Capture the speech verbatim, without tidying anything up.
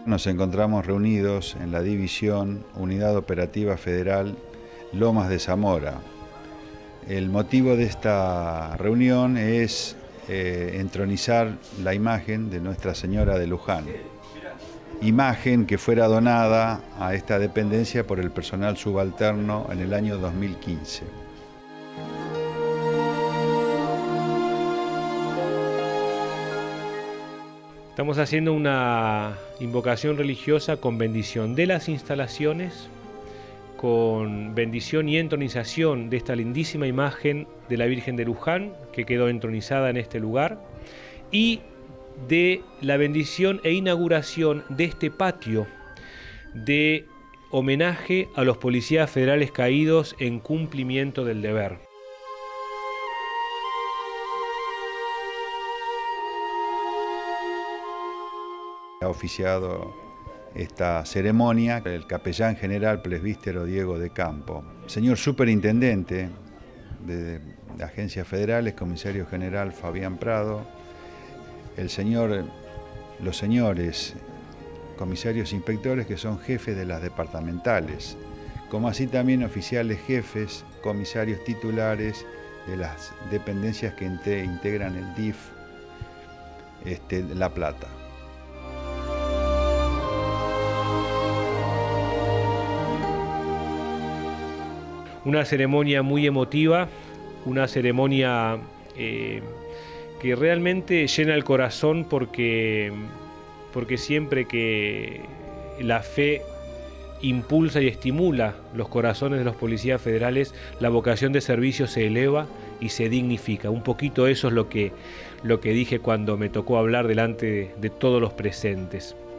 Nos encontramos reunidos en la División Unidad Operativa Federal Lomas de Zamora. El motivo de esta reunión es eh, entronizar la imagen de Nuestra Señora de Luján. Imagen que fuera donada a esta dependencia por el personal subalterno en el año dos mil quince. Estamos haciendo una invocación religiosa con bendición de las instalaciones, con bendición y entronización de esta lindísima imagen de la Virgen de Luján, que quedó entronizada en este lugar, y de la bendición e inauguración de este patio de homenaje a los policías federales caídos en cumplimiento del deber. Ha oficiado esta ceremonia el capellán general presbítero Diego de Campo. Señor superintendente de, de agencias federales, comisario general Fabián Prado, el señor, los señores comisarios inspectores que son jefes de las departamentales, como así también oficiales jefes, comisarios titulares de las dependencias que integran el D I F este, La Plata. Una ceremonia muy emotiva, una ceremonia eh, que realmente llena el corazón porque, porque siempre que la fe impulsa y estimula los corazones de los policías federales, la vocación de servicio se eleva y se dignifica. Un poquito eso es lo que, lo que dije cuando me tocó hablar delante de, de todos los presentes.